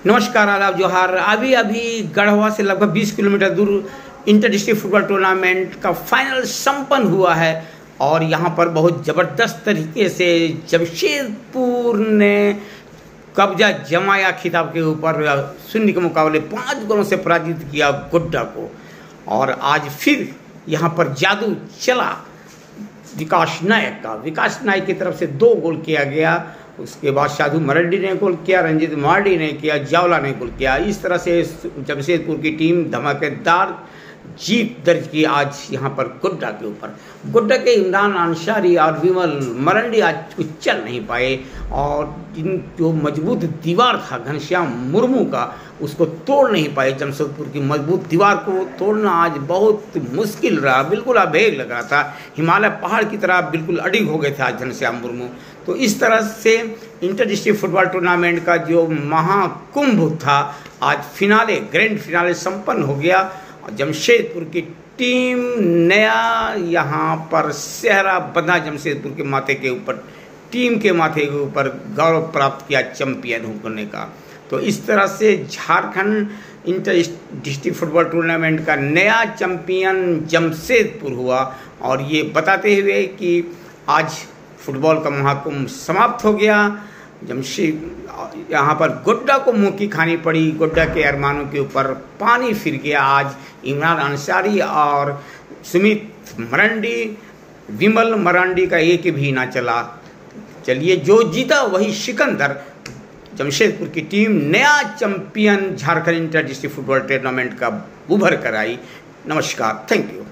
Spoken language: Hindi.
नमस्कार, आदाब, जोहार। अभी अभी गढ़वा से लगभग 20 किलोमीटर दूर इंटर डिस्ट्रिक्ट फुटबॉल टूर्नामेंट का फाइनल संपन्न हुआ है और यहाँ पर बहुत ज़बरदस्त तरीके से जमशेदपुर ने कब्जा जमाया खिताब के ऊपर। शून्य के मुकाबले 5 गोलों से पराजित किया गोड्डा को और आज फिर यहाँ पर जादू चला विकास नायक का। विकास नायक की तरफ से 2 गोल किया गया, उसके बाद साधु मरंडी ने गोल किया, रंजीत मार्डी ने किया, जावला ने गोल किया। इस तरह से जमशेदपुर की टीम धमाकेदार जीत दर्ज की आज यहाँ पर गोड्डा के ऊपर। गोड्डा के इमरान अंसारी और विमल मरंडी आज कुछ चल नहीं पाए और जो मजबूत दीवार था घनश्याम मुर्मू का, उसको तोड़ नहीं पाए। जमशेदपुर की मजबूत दीवार को तोड़ना आज बहुत मुश्किल रहा, बिल्कुल अभेद लग रहा था। हिमालय पहाड़ की तरह बिल्कुल अडिग हो गए थे आज घनश्याम मुर्मू। तो इस तरह से इंटर डिस्ट्रिक्ट फुटबॉल टूर्नामेंट का जो महाकुंभ था आज फिनाले, ग्रैंड फिनाले संपन्न हो गया। जमशेदपुर की टीम नया यहाँ पर सेहरा बंधा जमशेदपुर के माथे के ऊपर, टीम के माथे के ऊपर गौरव प्राप्त किया चैंपियन होने का। तो इस तरह से Jharkhand inter district football tournament का नया चैंपियन जमशेदपुर हुआ और ये बताते हुए कि आज फुटबॉल का महाकुंभ समाप्त हो गया। जमशेद यहाँ पर गोड्डा को मुंह की खानी पड़ी, गोड्डा के अरमानों के ऊपर पानी फिर गया। आज इमरान अंसारी और सुमित मरंडी, विमल मरंडी का एक भी ना चला। चलिए, जो जीता वही सिकंदर। जमशेदपुर की टीम नया champion Jharkhand inter district football tournament का उभर कर आई। नमस्कार, थैंक यू।